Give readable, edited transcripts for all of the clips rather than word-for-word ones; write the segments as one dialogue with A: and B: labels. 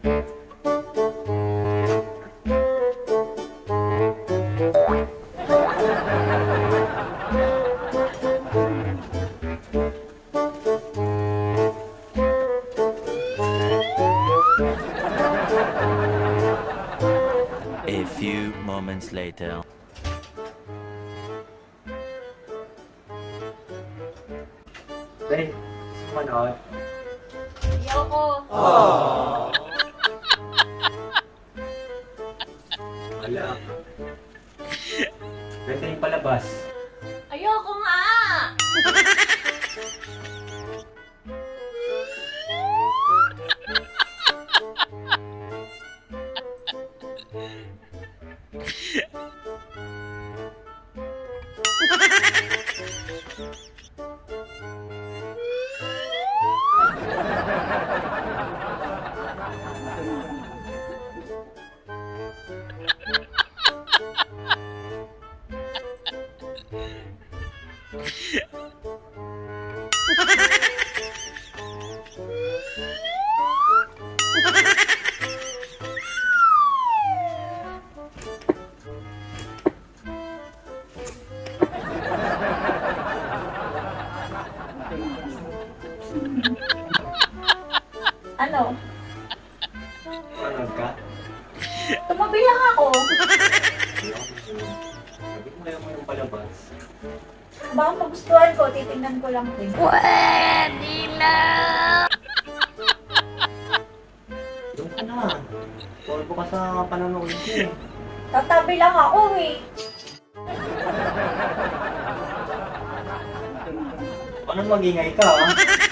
A: A few moments later.
B: Hey, manood.
C: Ayoko.
B: Oh. Wala. Pwede rin palabas.
C: Ayoko nga. Ano?
B: Manood ka?
C: Tumabi lang ako.
B: Sabi mo ayaw mo yung palabas.
C: Baka magustuhan ko, titingnan ko lang din.
A: Pwede na!
B: Doon ka na. Tulpo ka sa panonood ko eh.
C: Tatabi lang ako eh.
B: Paano mag-ingay ka ha?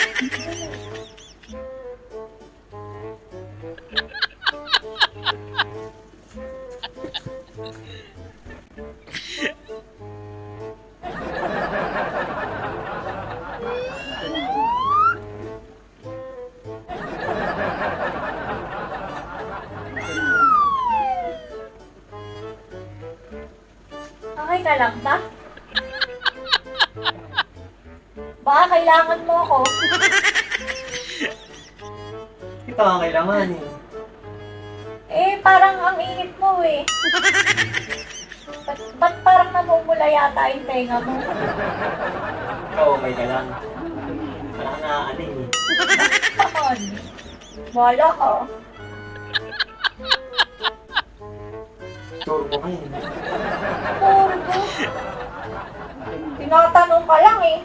C: Okay ka lang ba? Baka kailangan mo ako.
B: Ito ang kailangan eh.
C: Eh, parang ang init mo eh. Ba't parang namumula yata yung tenga mo?
B: Ikaw okay ka lang. Parang naaaling eh.
C: Bakon? Wala ka.
B: Turbo ka eh.
C: Turbo. Tinatanong ka lang eh.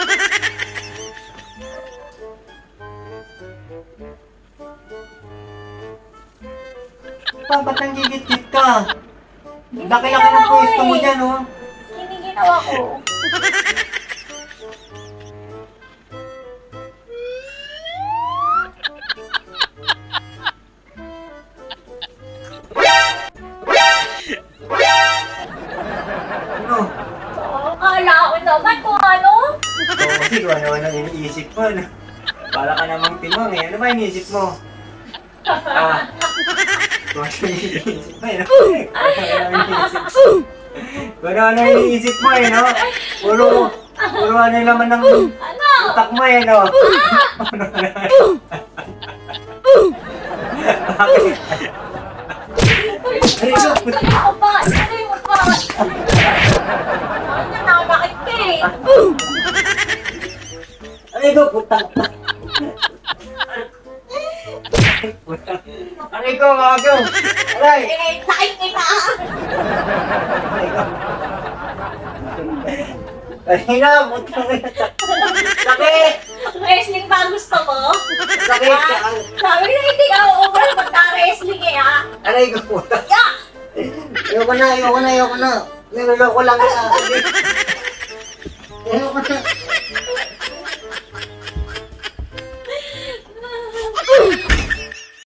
B: Ba't nanggigit-git ka? Laki-laki
C: Giniginawa
B: ng
C: ko
B: pwesto mo
C: eh.
B: dyan oh.
C: Giniginawa ko.
B: Ano?
C: Oo, kala ko naman kung ano.
B: So, kasi kung ano-ano iniisip mo. Ano? Para ka namang timang eh. Ano ba iniisip mo? Ah. Kung ano iniisip mo eh. No? Kung ano iniisip mo eh. No? Puro ano yung laman ng
C: Ano?
B: utak mo eh. No? Bakit?
C: Tuloy ako ba? Tuloy mo pa. Ano na, nakakakit ka eh.
B: Aray ko, putang. Aray ko, magaw. Aray.
C: Eh, sakit kita.
B: Aray na, putang. Sakit.
C: Wrestling ba ang gusto mo?
B: Sakit.
C: Sabi na hindi ka over pagka-wrestling eh ha.
B: Aray ko, putang.
C: Yeah!
B: Ayoko na. Niloloko lang. Ayoko na.